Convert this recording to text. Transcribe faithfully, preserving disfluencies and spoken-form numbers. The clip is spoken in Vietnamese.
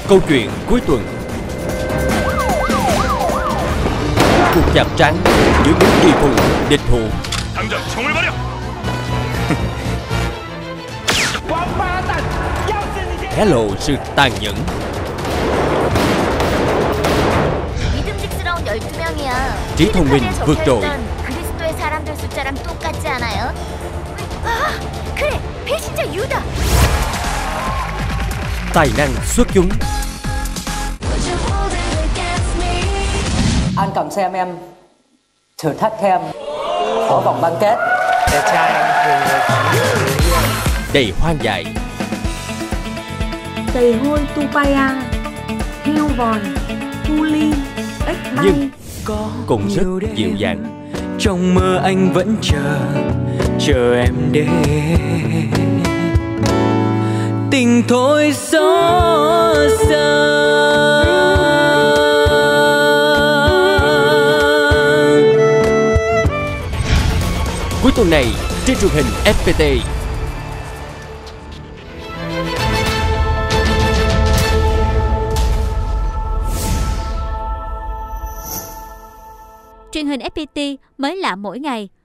Câu chuyện cuối tuần. Cuộc chạm trán giữa những kỳ thù địch thủ. 당장 총을 버려. Hé lộ sự tàn nhẫn. 믿음직스러운 열두 명이야. trí thông minh vượt trội. 그리스도의 사람들 숫자랑 똑같지 않아요? 아, 그래, 배신자 유다. Tài năng xuất chúng. Anh cầm xem em thử thách em ở vòng bán kết. Đẹp trai anh thường Đầy hoang dại. Tầy hôi Tupaya, heo vòi, thu ly, ếch bay. Nhưng cũng rất dịu dàng. Trong mơ anh vẫn chờ, chờ em đến. Tình thôi xót xa. Cuối tuần này trên truyền hình ép pê tê. Truyền hình ép pê tê mới lạ mỗi ngày.